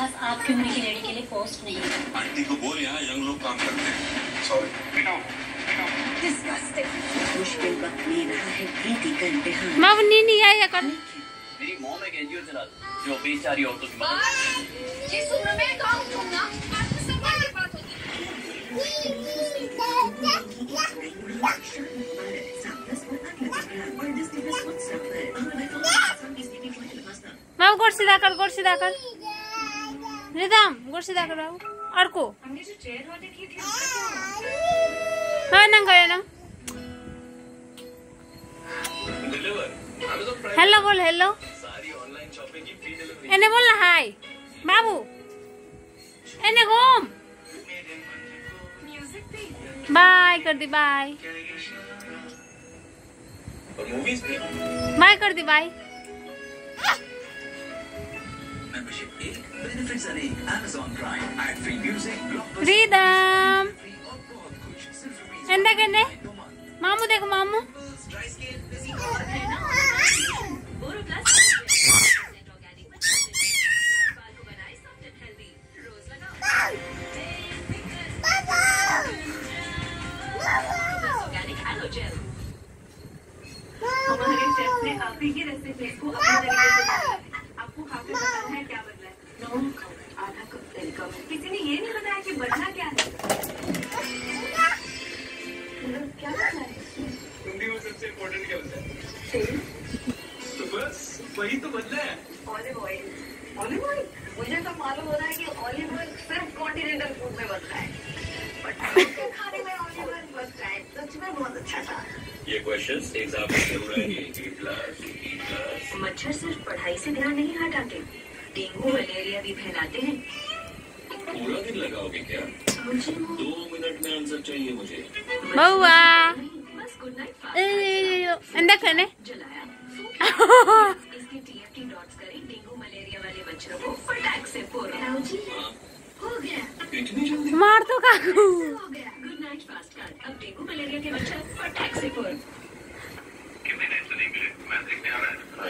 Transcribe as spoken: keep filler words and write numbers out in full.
पास आपकी उम्र की लेडी के लिए पोस्ट नहीं है। आंटी को बोल यहाँ यंग लोग काम करते हैं। सॉरी। मुश्किल वक्त ले रहा है प्रीति का इम्तिहान। माँ नी नहीं आया कर। मेरी मॉम एक एनजीओ चला जो बेचारी औरतों की मदद। जिस उम्र में काम छोड़ना आपको संभाल की बात होती माँ गोड़ सीधा कर, गोड़ सीधा कर रिदम, गोड़ सीधा कर बाबू। और को हमने जो चेयर ऑर्डर की थी हाँ नंग गया नंग। हेलो बोल, हेलो सारी ऑनलाइन शॉपिंग की फ्री डिलीवरी। एने बोल ना हाय बाबू, एने घूम। बाय कर दी, बाय और मूवीज भी बाय कर दी, बाय। मेंबरशिप एक, बेनिफिट्स अनेक, Amazon Prime, ad free music, blockbuster, rhythm free और बहुत कुछ सिर्फ रुपीस एंडा कहने दो मंथ। मामू देखो मामू। Dry skin, busy BoroPlus organic बाल को बनाए सॉफ्ट एंड हेल्दी। रोज लगाओ ऑर्गेनिक एलो जेल। हमारे शेफ ने आप ही की रेसिपी को अपने तरीके से बनाया है। आपको खाकर बताना है क्या बदला है। नौ कप आधा कप तेल कम। किसी ने ये नहीं बताया कि बदला क्या है। क्या बदला है? हिंदी में सबसे इम्पोर्टेंट क्या होता है? तेल। तो बस वही तो बदला है। Olive oil. ऑलिव ऑयल मुझे तो मालूम हो रहा है कि ऑलिव ऑयल सिर्फ कॉन्टिनेंटल फूड में बनता है, बट खाने में ऑलिव ऑयल बनता है। सच में बहुत अच्छा था। ये क्वेश्चंस एग्जाम में जरूर आएंगे। E class, E class. मच्छर सिर्फ पढ़ाई से ध्यान नहीं हटाते, डेंगू मलेरिया भी फैलाते हैं। पूरा दिन लगाओगे क्या? मुझे वो दो मिनट में आंसर चाहिए मुझे। बउआ बस गुड नाइट ए एंडा कहने जलाया इसके टीएफटी डॉट्स करें डेंगू मलेरिया वाले मच्छरों को फटाक से पूरा हो गया। इतनी जल्दी? मार तो काकू। हो गया गुड नाइट फास्ट कार्ड। अब डेंगू मलेरिया के मच्छर फटाक से पूरा। कितने टाइम से नहीं मिले? मैं देखने आ रहा है।